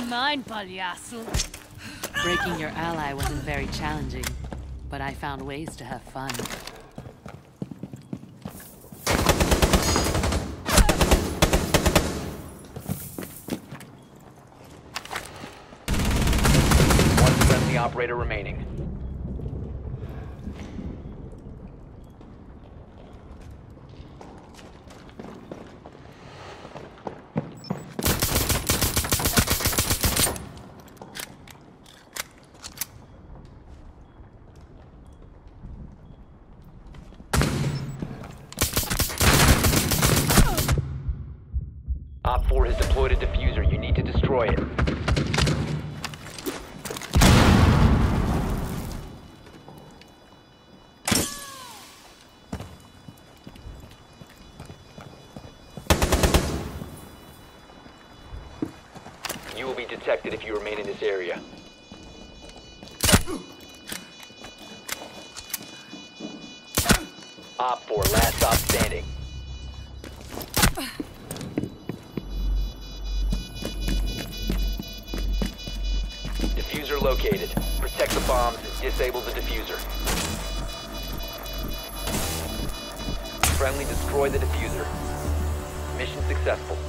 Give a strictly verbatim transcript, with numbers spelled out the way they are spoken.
mine, palhaço. Breaking your ally wasn't very challenging, but I found ways to have fun. One friendly operator remaining. Op four has deployed a diffuser. You need to destroy it. You will be detected if you remain in this area. Op four, last stop standing. Diffuser located. Protect the bombs and disable the diffuser. Friendly destroy the diffuser. Mission successful.